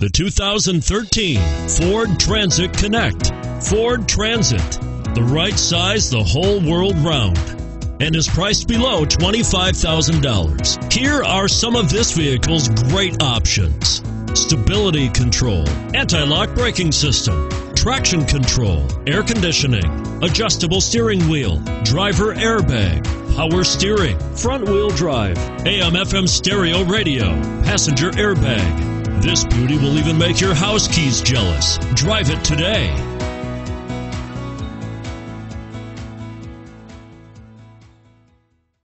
The 2013 Ford Transit Connect. Ford Transit, the right size the whole world round, and is priced below $25,000. Here are some of this vehicle's great options: stability control, anti-lock braking system, traction control, air conditioning, adjustable steering wheel, driver airbag, power steering, front wheel drive, AM/FM stereo radio, passenger airbag. This beauty will even make your house keys jealous. Drive it today.